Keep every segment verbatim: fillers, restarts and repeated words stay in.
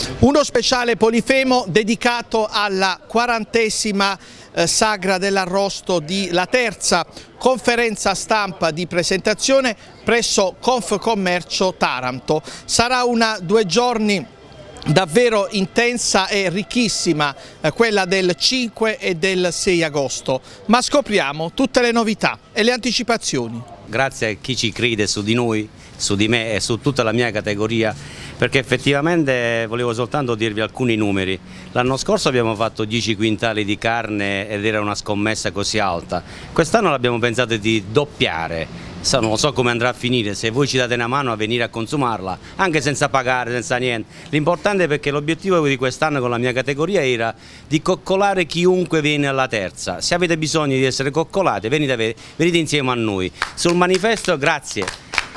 Uno speciale Polifemo dedicato alla quarantesima eh, Sagra dell'Arrosto di La Terza, conferenza stampa di presentazione presso Confcommercio Taranto. Sarà una due giorni davvero intensa e ricchissima, eh, quella del cinque e del sei agosto, ma scopriamo tutte le novità e le anticipazioni. Grazie a chi ci crede su di noi, su di me e su tutta la mia categoria, perché effettivamente volevo soltanto dirvi alcuni numeri. L'anno scorso abbiamo fatto dieci quintali di carne ed era una scommessa così alta, quest'anno l'abbiamo pensato di doppiare. Non so come andrà a finire, se voi ci date una mano a venire a consumarla, anche senza pagare, senza niente. L'importante è perché l'obiettivo di quest'anno con la mia categoria era di coccolare chiunque viene alla Terza. Se avete bisogno di essere coccolati, venite, venite insieme a noi. Sul manifesto, grazie.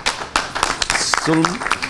Sul...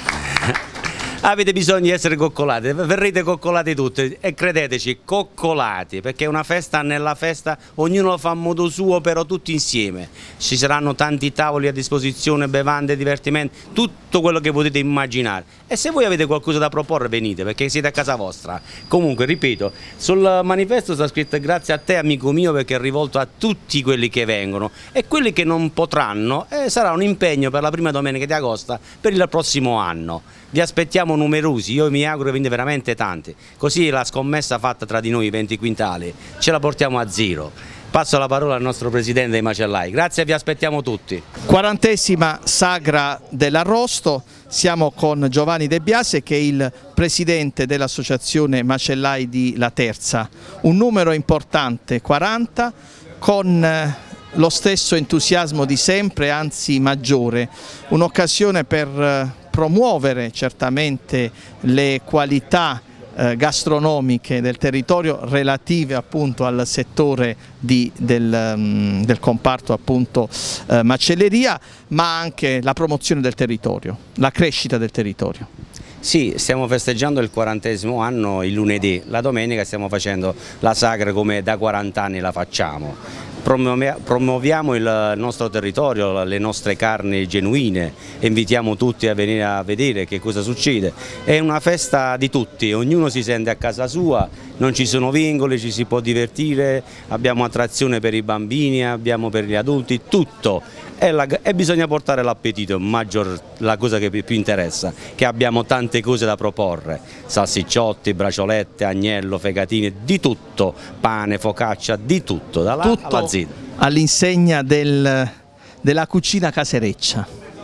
Avete bisogno di essere coccolati, verrete coccolati tutti e credeteci, coccolati, perché è una festa nella festa, ognuno lo fa a modo suo, però tutti insieme. Ci saranno tanti tavoli a disposizione, bevande, divertimenti, tutto quello che potete immaginare. E se voi avete qualcosa da proporre venite, perché siete a casa vostra. Comunque, ripeto, sul manifesto sta scritto grazie a te amico mio, perché è rivolto a tutti quelli che vengono e quelli che non potranno, eh, sarà un impegno per la prima domenica di agosto per il prossimo anno. Vi aspettiamo numerosi, io mi auguro venite veramente tanti, così la scommessa fatta tra di noi venti quintali ce la portiamo a zero. Passo la parola al nostro presidente dei macellai, grazie e vi aspettiamo tutti. quarantesima Sagra dell'Arrosto, siamo con Giovanni De Biase che è il presidente dell'associazione Macellai di La Terza, un numero importante, quaranta, con lo stesso entusiasmo di sempre, anzi maggiore, un'occasione per promuovere certamente le qualità eh, gastronomiche del territorio relative appunto al settore di, del, um, del comparto appunto eh, macelleria, ma anche la promozione del territorio, la crescita del territorio. Sì, stiamo festeggiando il quarantesimo anno il lunedì, la domenica stiamo facendo la sagra come da quaranta anni la facciamo. Promuoviamo il nostro territorio, le nostre carni genuine e invitiamo tutti a venire a vedere che cosa succede. È una festa di tutti, ognuno si sente a casa sua, non ci sono vincoli, ci si può divertire, abbiamo attrazione per i bambini, abbiamo per gli adulti, tutto. E, la, e bisogna portare l'appetito, maggior la cosa che più interessa, che abbiamo tante cose da proporre, salsicciotti, braciolette, agnello, fegatine, di tutto, pane, focaccia, di tutto, dalla A alla Z. All'insegna del, della cucina casereccia.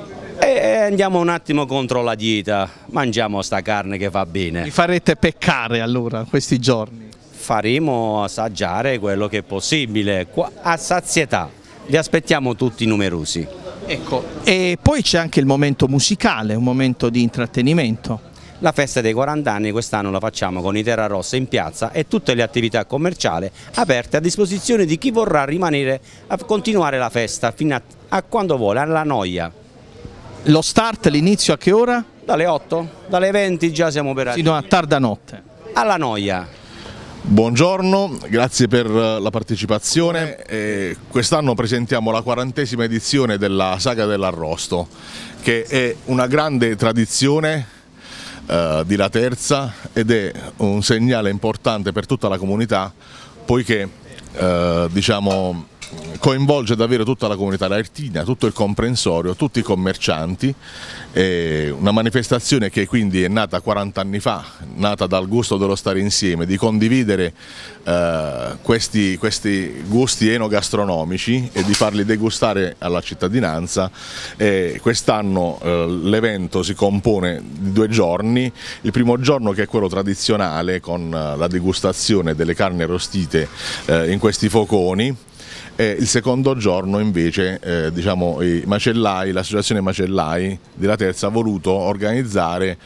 E andiamo un attimo contro la dieta, mangiamo sta carne che va bene. Vi farete peccare allora questi giorni? Faremo assaggiare quello che è possibile, a sazietà. Vi aspettiamo tutti numerosi. Ecco, e poi c'è anche il momento musicale, un momento di intrattenimento. La festa dei quaranta anni quest'anno la facciamo con i Terra Rossa in piazza e tutte le attività commerciali aperte a disposizione di chi vorrà rimanere a continuare la festa fino a, a quando vuole, alla noia. Lo start, l'inizio a che ora? Dalle otto, dalle venti già siamo operati. Fino a tarda notte. Alla noia. Buongiorno, grazie per la partecipazione. Eh, quest'anno presentiamo la quarantesima edizione della Sagra dell'Arrosto, che è una grande tradizione eh, di La Terza ed è un segnale importante per tutta la comunità, poiché eh, diciamo, coinvolge davvero tutta la comunità laertina, tutto il comprensorio, tutti i commercianti. È una manifestazione che quindi è nata quaranta anni fa, nata dal gusto dello stare insieme, di condividere eh, questi, questi gusti enogastronomici e di farli degustare alla cittadinanza. Quest'anno eh, l'evento si compone di due giorni, il primo giorno che è quello tradizionale con la degustazione delle carni arrostite eh, in questi foconi. E il secondo giorno invece eh, diciamo, i macellai, l'associazione Macellai di La Terza ha voluto organizzare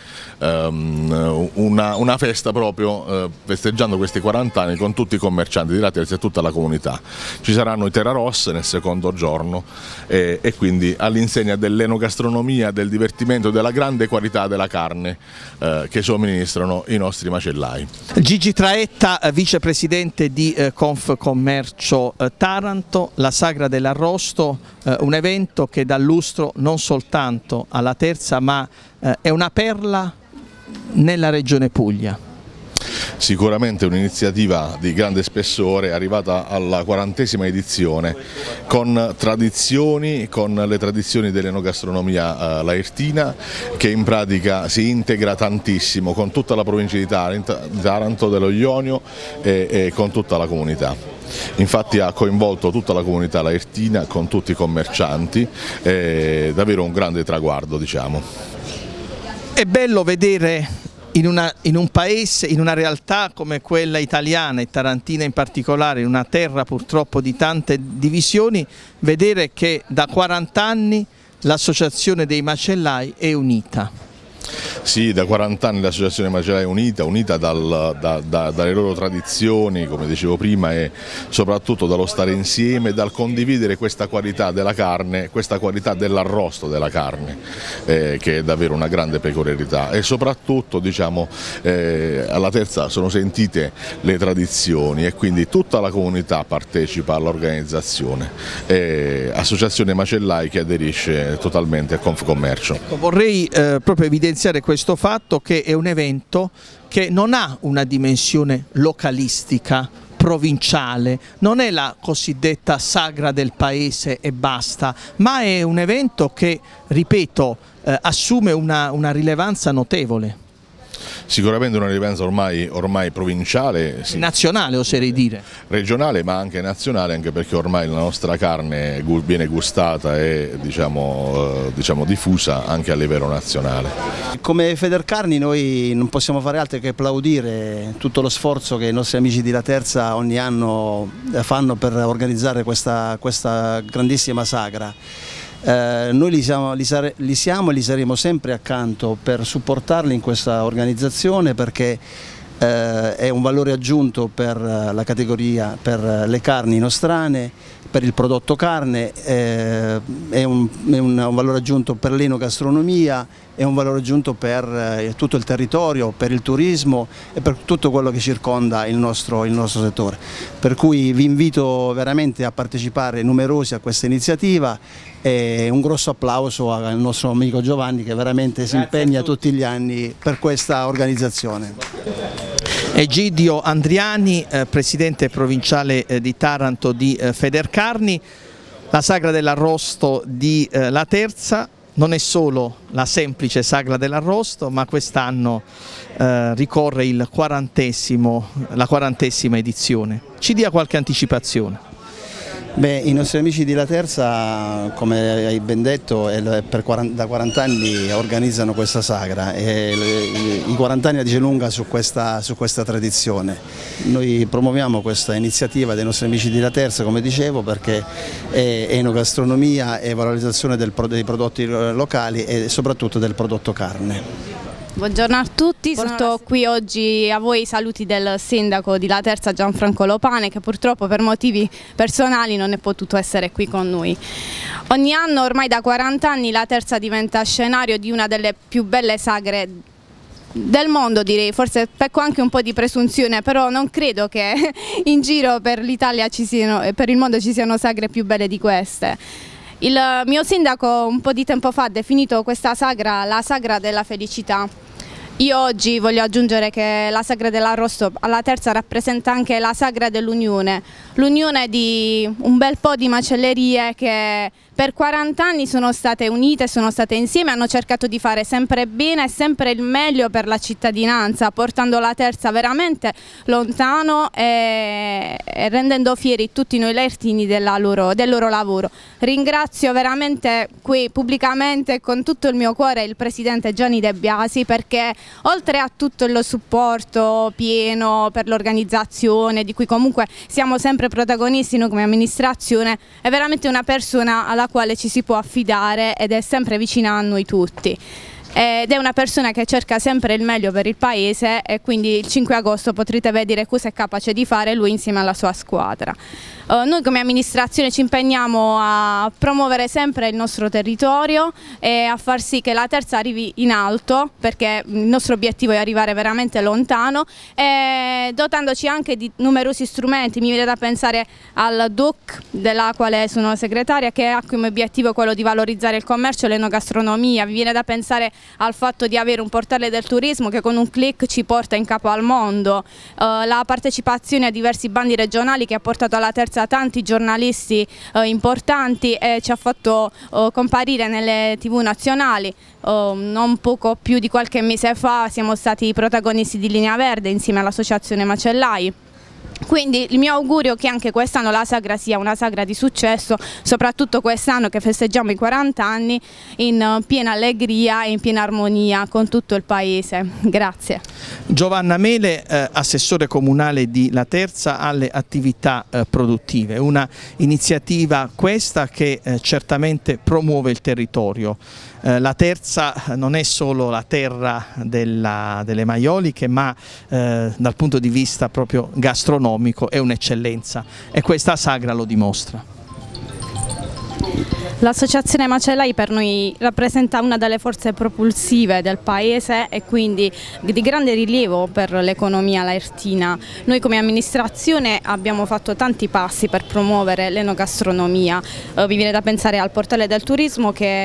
um, una, una festa proprio eh, festeggiando questi quaranta anni con tutti i commercianti di La Terza e tutta la comunità. Ci saranno i Terra Rossa nel secondo giorno eh, e quindi all'insegna dell'enogastronomia, del divertimento, della grande qualità della carne eh, che somministrano i nostri macellai. Gigi Traetta, vicepresidente di eh, Confcommercio eh, Taranto. La Sagra dell'Arrosto, eh, un evento che dà lustro non soltanto alla Terza, ma eh, è una perla nella regione Puglia? Sicuramente un'iniziativa di grande spessore, arrivata alla quarantesima edizione, con tradizioni, con le tradizioni dell'enogastronomia eh, laertina, che in pratica si integra tantissimo con tutta la provincia di Taranto, Taranto dello Ionio e, e con tutta la comunità. Infatti ha coinvolto tutta la comunità laertina con tutti i commercianti, è davvero un grande traguardo, diciamo. È bello vedere in, una, in un paese, in una realtà come quella italiana e tarantina in particolare, in una terra purtroppo di tante divisioni, vedere che da quaranta anni l'associazione dei macellai è unita. Sì, da quaranta anni l'associazione macellai è unita, unita dal, da, da, dalle loro tradizioni, come dicevo prima, e soprattutto dallo stare insieme, dal condividere questa qualità della carne, questa qualità dell'arrosto della carne, eh, che è davvero una grande peculiarità, e soprattutto, diciamo, eh, alla Terza sono sentite le tradizioni e quindi tutta la comunità partecipa all'organizzazione. Eh, associazione macellai che aderisce totalmente a Confcommercio. Ecco, vorrei eh, proprio evidenziare questo fatto, che è un evento che non ha una dimensione localistica, provinciale, non è la cosiddetta sagra del paese e basta, ma è un evento che, ripeto, eh, assume una, una rilevanza notevole. Sicuramente una rilevanza ormai, ormai provinciale, sì. Nazionale oserei dire. Regionale, ma anche nazionale, anche perché ormai la nostra carne viene gustata e diciamo, eh, diciamo diffusa anche a livello nazionale. Come Federcarni noi non possiamo fare altro che applaudire tutto lo sforzo che i nostri amici di La Terza ogni anno fanno per organizzare questa, questa grandissima sagra. Eh, noi li siamo, li, sare, li siamo e li saremo sempre accanto per supportarli in questa organizzazione, perché eh, è un valore aggiunto per la categoria, per le carni nostrane, per il prodotto carne, eh, è, un, è un, un valore aggiunto per l'enogastronomia, è un valore aggiunto per eh, tutto il territorio, per il turismo e per tutto quello che circonda il nostro, il nostro settore. Per cui vi invito veramente a partecipare numerosi a questa iniziativa e un grosso applauso al nostro amico Giovanni, che veramente si impegna tutti gli anni per questa organizzazione. Egidio Andriani, eh, presidente provinciale eh, di Taranto di eh, Federcarni. La sagra dell'arrosto di eh, La Terza non è solo la semplice sagra dell'arrosto, ma quest'anno eh, ricorre il quarantesimo, la quarantesima edizione. Ci dia qualche anticipazione. Beh, i nostri amici di La Terza, come hai ben detto, per quaranta, da quaranta anni organizzano questa sagra e i quaranta anni la dice lunga su questa, su questa tradizione. Noi promuoviamo questa iniziativa dei nostri amici di La Terza, come dicevo, perché è enogastronomia e valorizzazione del, dei prodotti locali e soprattutto del prodotto carne. Buongiorno a tutti, porto qui oggi a voi i saluti del sindaco di La Terza Gianfranco Lopane, che purtroppo per motivi personali non è potuto essere qui con noi. Ogni anno, ormai da quaranta anni, La Terza diventa scenario di una delle più belle sagre del mondo, direi. Forse pecco anche un po' di presunzione, però non credo che in giro per l'Italia ci siano, per il mondo ci siano sagre più belle di queste. Il mio sindaco un po' di tempo fa ha definito questa sagra la sagra della felicità. Io oggi voglio aggiungere che la sagra dell'arrosto alla Terza rappresenta anche la sagra dell'unione, l'unione di un bel po' di macellerie che per quaranta anni sono state unite, sono state insieme, hanno cercato di fare sempre bene e sempre il meglio per la cittadinanza, portando La Terza veramente lontano e, e rendendo fieri tutti noi laertini della loro, del loro lavoro. Ringrazio veramente qui pubblicamente con tutto il mio cuore il presidente Gianni De Biasi, perché oltre a tutto il supporto pieno per l'organizzazione, di cui comunque siamo sempre protagonisti noi come amministrazione, è veramente una persona alla quale ci si può affidare ed è sempre vicina a noi tutti. Ed è una persona che cerca sempre il meglio per il paese, e quindi il cinque agosto potrete vedere cosa è capace di fare lui insieme alla sua squadra. Uh, noi come amministrazione ci impegniamo a promuovere sempre il nostro territorio e a far sì che La Terza arrivi in alto, perché il nostro obiettivo è arrivare veramente lontano, e dotandoci anche di numerosi strumenti. Mi viene da pensare al D U C, della quale sono segretaria, che ha come obiettivo quello di valorizzare il commercio e l'enogastronomia. Mi viene da pensare al fatto di avere un portale del turismo che con un click ci porta in capo al mondo, uh, la partecipazione a diversi bandi regionali che ha portato alla Terza tanti giornalisti uh, importanti e ci ha fatto uh, comparire nelle tivù nazionali. Uh, non poco più di qualche mese fa siamo stati protagonisti di Linea Verde insieme all'Associazione Macellai. Quindi il mio augurio è che anche quest'anno la sagra sia una sagra di successo, soprattutto quest'anno che festeggiamo i quaranta anni in piena allegria e in piena armonia con tutto il paese. Grazie. Giovanna Mele, eh, assessore comunale di La Terza alle attività eh, produttive, una iniziativa questa che eh, certamente promuove il territorio. Eh, La Terza non è solo la terra della, delle maioliche, ma eh, dal punto di vista proprio gastronomico è un'eccellenza e questa sagra lo dimostra. L'associazione Macellai per noi rappresenta una delle forze propulsive del paese e quindi di grande rilievo per l'economia laertina. Noi come amministrazione abbiamo fatto tanti passi per promuovere l'enogastronomia. Eh, mi viene da pensare al portale del turismo che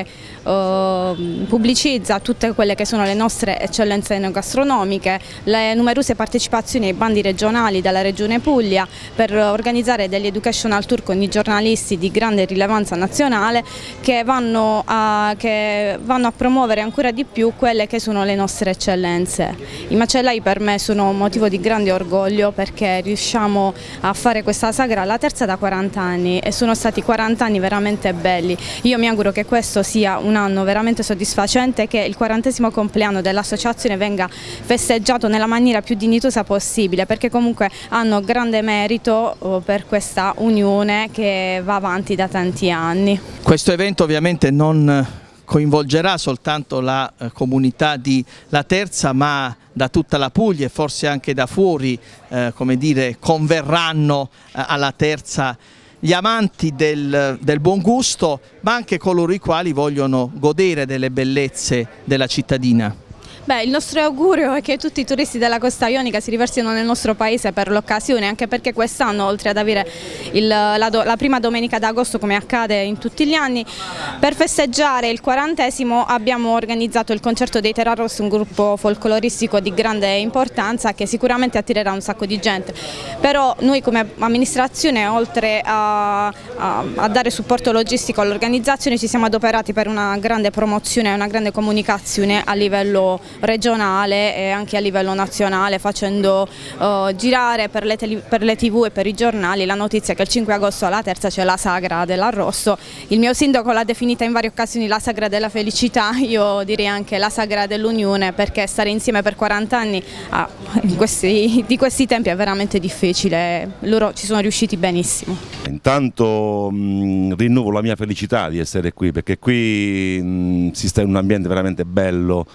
eh, pubblicizza tutte quelle che sono le nostre eccellenze enogastronomiche, le numerose partecipazioni ai bandi regionali della Regione Puglia per organizzare degli educational tour con i giornalisti di grande rilevanza nazionale che vanno, a, che vanno a promuovere ancora di più quelle che sono le nostre eccellenze. I macellai per me sono un motivo di grande orgoglio perché riusciamo a fare questa sagra alla Terza da quaranta anni e sono stati quaranta anni veramente belli. Io mi auguro che questo sia un anno veramente soddisfacente, che il quarantesimo compleanno dell'associazione venga festeggiato nella maniera più dignitosa possibile, perché comunque hanno grande merito per questa unione che va avanti da tanti anni. Questo evento ovviamente non coinvolgerà soltanto la eh, comunità di La Terza, ma da tutta la Puglia e forse anche da fuori, eh, come dire, converranno eh, alla Terza gli amanti del, del buon gusto, ma anche coloro i quali vogliono godere delle bellezze della cittadina. Beh, il nostro augurio è che tutti i turisti della Costa Ionica si riversino nel nostro paese per l'occasione, anche perché quest'anno, oltre ad avere il, la, do, la prima domenica d'agosto come accade in tutti gli anni, per festeggiare il quarantesimo abbiamo organizzato il concerto dei Terrarossa, un gruppo folcloristico di grande importanza che sicuramente attirerà un sacco di gente. Però noi come amministrazione, oltre a, a, a dare supporto logistico all'organizzazione, ci siamo adoperati per una grande promozione e una grande comunicazione a livello regionale e anche a livello nazionale, facendo uh, girare per le, per le tivù e per i giornali la notizia che il cinque agosto alla Terza c'è la sagra dell'arrosto. Il mio sindaco l'ha definita in varie occasioni la sagra della felicità, io direi anche la sagra dell'unione, perché stare insieme per quaranta anni ah, in questi, di questi tempi è veramente difficile, loro ci sono riusciti benissimo. Intanto mh, rinnovo la mia felicità di essere qui, perché qui mh, si sta in un ambiente veramente bello,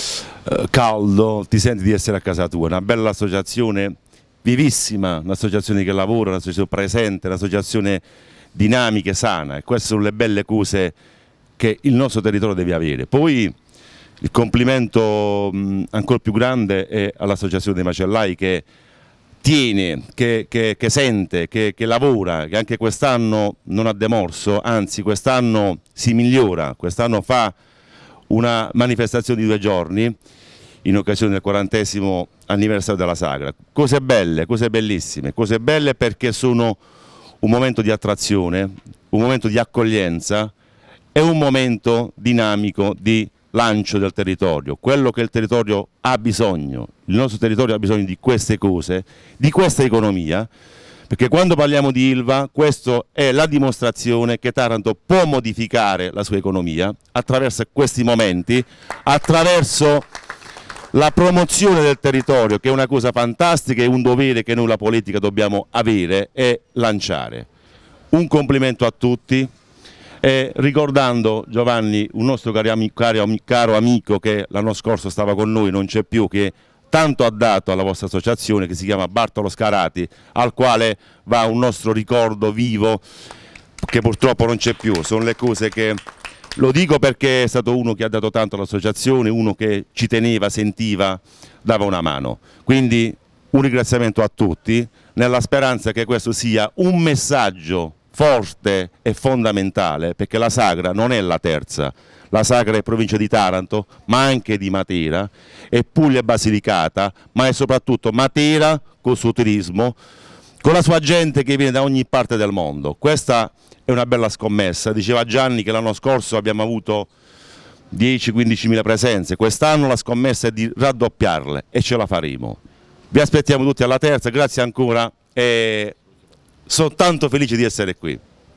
caldo, ti senti di essere a casa tua, una bella associazione vivissima, un'associazione che lavora, un'associazione presente, un'associazione dinamica e sana, e queste sono le belle cose che il nostro territorio deve avere. Poi il complimento mh, ancora più grande è all'associazione dei macellai che tiene, che, che, che sente, che, che lavora, che anche quest'anno non ha demorso, anzi quest'anno si migliora, quest'anno fa una manifestazione di due giorni in occasione del quarantesimo anniversario della sagra. Cose belle, cose bellissime, cose belle perché sono un momento di attrazione, un momento di accoglienza e un momento dinamico di lancio del territorio, quello che il territorio ha bisogno. Il nostro territorio ha bisogno di queste cose, di questa economia, perché quando parliamo di Ilva, questa è la dimostrazione che Taranto può modificare la sua economia attraverso questi momenti, attraverso la promozione del territorio, che è una cosa fantastica e un dovere che noi la politica dobbiamo avere e lanciare. Un complimento a tutti, e ricordando Giovanni, un nostro caro amico, caro amico che l'anno scorso stava con noi, non c'è più, che tanto ha dato alla vostra associazione, che si chiama Bartolo Scarati, al quale va un nostro ricordo vivo, che purtroppo non c'è più. Sono le cose che, lo dico perché è stato uno che ha dato tanto all'associazione, uno che ci teneva, sentiva, dava una mano. Quindi un ringraziamento a tutti, nella speranza che questo sia un messaggio forte e fondamentale, perché la sagra non è la Terza, la Sagra è provincia di Taranto, ma anche di Matera, è Puglia e Basilicata, ma è soprattutto Matera con il suo turismo, con la sua gente che viene da ogni parte del mondo. Questa è una bella scommessa. Diceva Gianni che l'anno scorso abbiamo avuto dieci quindici mila presenze, quest'anno la scommessa è di raddoppiarle e ce la faremo. Vi aspettiamo tutti alla terza, grazie ancora e sono tanto felice di essere qui.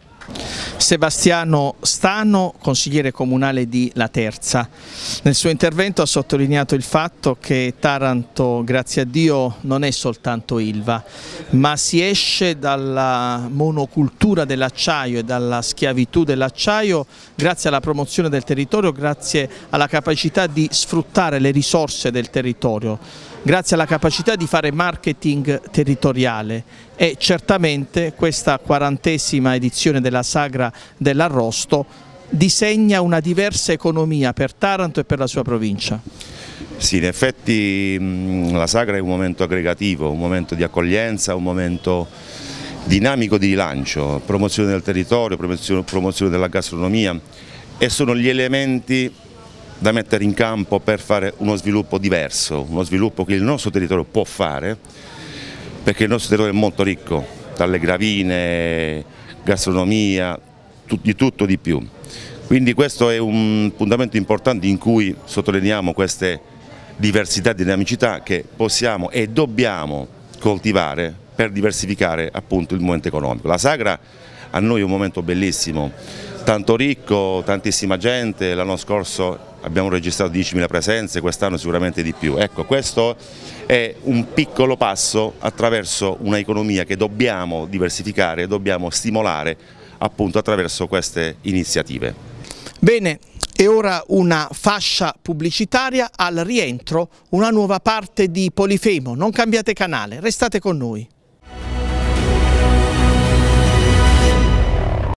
Sebastiano Stano, consigliere comunale di Laterza. Nel suo intervento ha sottolineato il fatto che Taranto, grazie a Dio, non è soltanto Ilva, ma si esce dalla monocultura dell'acciaio e dalla schiavitù dell'acciaio grazie alla promozione del territorio, grazie alla capacità di sfruttare le risorse del territorio, grazie alla capacità di fare marketing territoriale, e certamente questa quarantesima edizione della Sagra dell'Arrosto disegna una diversa economia per Taranto e per la sua provincia. Sì, in effetti mh, la Sagra è un momento aggregativo, un momento di accoglienza, un momento dinamico di rilancio, promozione del territorio, promozione, promozione della gastronomia, e sono gli elementi da mettere in campo per fare uno sviluppo diverso, uno sviluppo che il nostro territorio può fare, perché il nostro territorio è molto ricco, dalle gravine, gastronomia, di tutto di più. Quindi questo è un puntamento importante in cui sottolineiamo queste diversità e dinamicità che possiamo e dobbiamo coltivare per diversificare appunto il momento economico. La Sagra a noi è un momento bellissimo, tanto ricco, tantissima gente, l'anno scorso abbiamo registrato diecimila presenze, quest'anno sicuramente di più. Ecco, questo è un piccolo passo attraverso un'economia che dobbiamo diversificare, dobbiamo stimolare appunto attraverso queste iniziative. Bene, e ora una fascia pubblicitaria, al rientro una nuova parte di Polifemo. Non cambiate canale, restate con noi.